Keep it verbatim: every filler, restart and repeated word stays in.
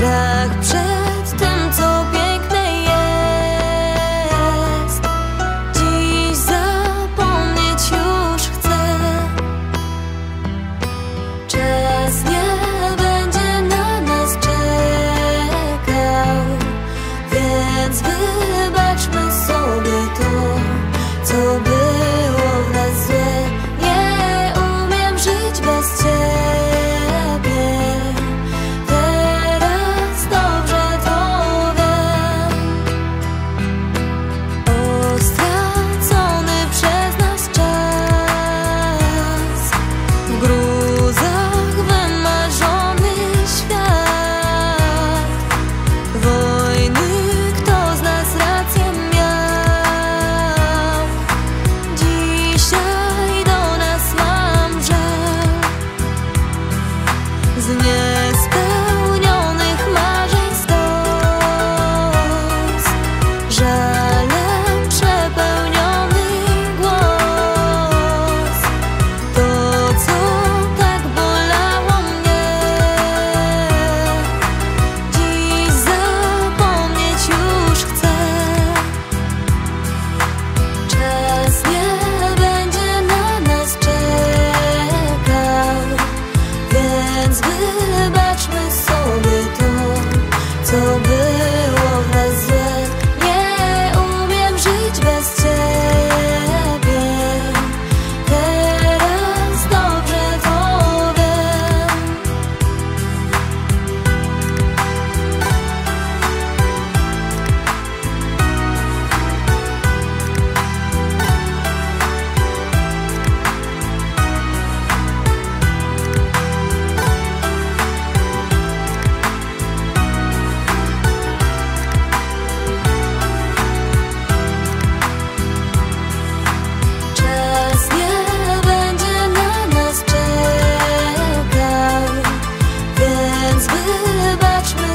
strach przed tym, co piękne jest. Dziś zapomnieć już chcę. Czas nie będzie na nas czekał, więc wybaczmy sobie to, co było w nas złe. Nie umiem żyć bez Ciebie, teraz dobrze to wiem. O stracony przez nas czas, w gruzach wymarzony świat, wojny, kto z nas rację miał. Dzisiaj do nas mam żal, z niespełnionych marzeń stos, żalem przepełniony głos. To, co tak bolało mnie, dziś zapomnieć już chcę. Czas nie będzie na nas czekał, więc wybaczmy sobie to, co było w nas złe. Nie umiem żyć bez Ciebie, teraz dobrze to wiem. Czas nie będzie na nas czekał, więc wybaczmy